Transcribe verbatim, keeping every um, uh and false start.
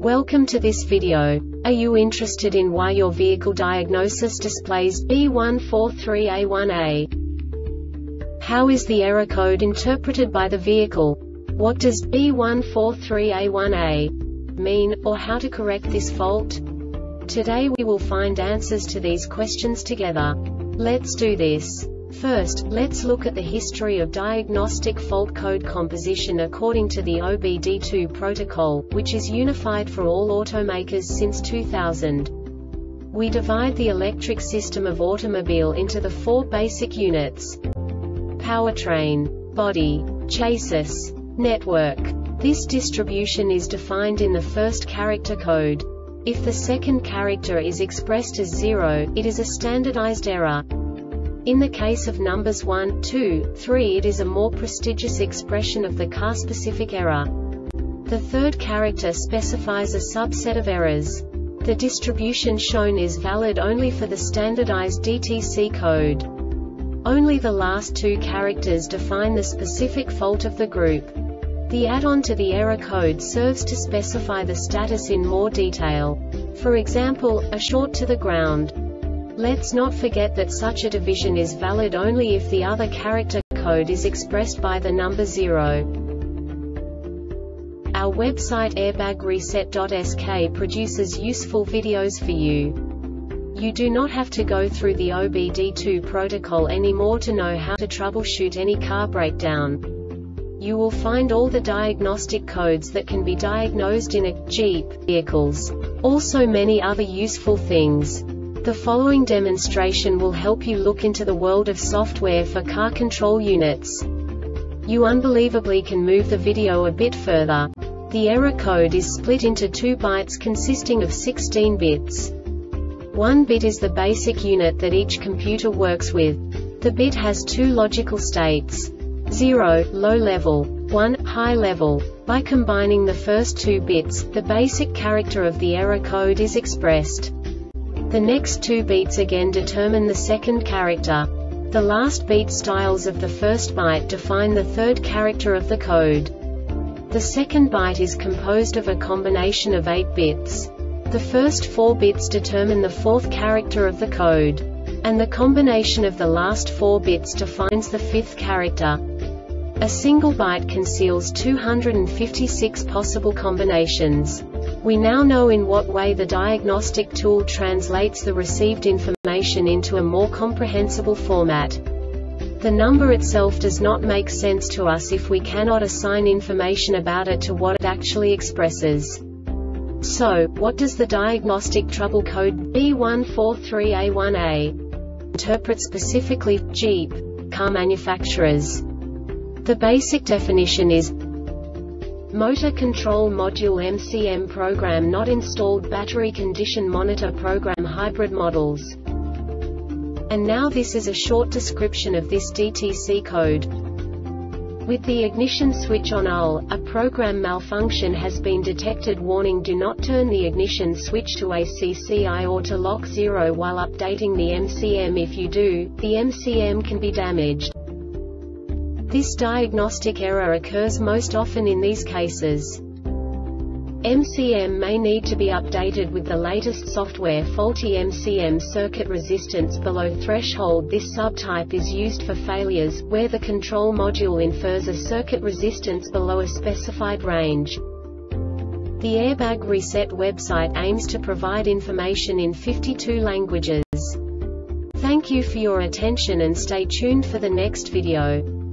Welcome to this video. Are you interested in why your vehicle diagnosis displays B one four three A one A? How is the error code interpreted by the vehicle? What does B one four three A one A mean, or how to correct this fault? Today we will find answers to these questions together. Let's do this. First, let's look at the history of diagnostic fault code composition according to the O B D two protocol, which is unified for all automakers since two thousand. We divide the electric system of automobile into the four basic units: powertrain, body, chassis, network. This distribution is defined in the first character code. If the second character is expressed as zero, it is a standardized error. In the case of numbers one, two, three, it is a more prestigious expression of the car-specific error. The third character specifies a subset of errors. The distribution shown is valid only for the standardized D T C code. Only the last two characters define the specific fault of the group. The add-on to the error code serves to specify the status in more detail. For example, a short to the ground. Let's not forget that such a division is valid only if the other character code is expressed by the number zero. Our website airbag reset dot S K produces useful videos for you. You do not have to go through the O B D two protocol anymore to know how to troubleshoot any car breakdown. You will find all the diagnostic codes that can be diagnosed in a Jeep vehicles. Also many other useful things. The following demonstration will help you look into the world of software for car control units. You unbelievably can move the video a bit further. The error code is split into two bytes consisting of sixteen bits. One bit is the basic unit that each computer works with. The bit has two logical states: zero, low level, one, high level. By combining the first two bits, the basic character of the error code is expressed. The next two beats again determine the second character. The last beat styles of the first byte define the third character of the code. The second byte is composed of a combination of eight bits. The first four bits determine the fourth character of the code. And the combination of the last four bits defines the fifth character. A single byte conceals two hundred fifty-six possible combinations. We now know in what way the diagnostic tool translates the received information into a more comprehensible format. The number itself does not make sense to us if we cannot assign information about it to what it actually expresses. So, what does the diagnostic trouble code B one four three A one A interpret specifically for Jeep car manufacturers? The basic definition is Motor Control Module M C M Program Not Installed Battery Condition Monitor Program Hybrid Models. And now this is a short description of this D T C code. With the ignition switch on U L, a program malfunction has been detected. Warning: do not turn the ignition switch to A C C I or to lock zero while updating the M C M. If you do, the M C M can be damaged. This diagnostic error occurs most often in these cases. M C M may need to be updated with the latest software. Faulty M C M circuit resistance below threshold. This subtype is used for failures where the control module infers a circuit resistance below a specified range. The Airbag Reset website aims to provide information in fifty-two languages. Thank you for your attention and stay tuned for the next video.